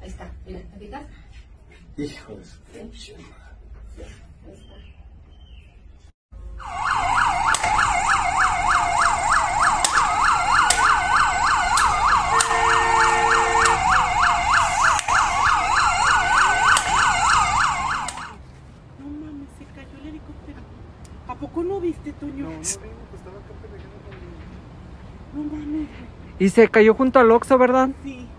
Ahí está, mira, aquí está. Hijo de su pinche madre. Sí, ahí está. No mames, se cayó el helicóptero. ¿A poco no viste, Toño? No, no, pues estaba acá peleando conmigo. No mames, güey. Y se cayó junto al Oxxo, ¿verdad? Sí.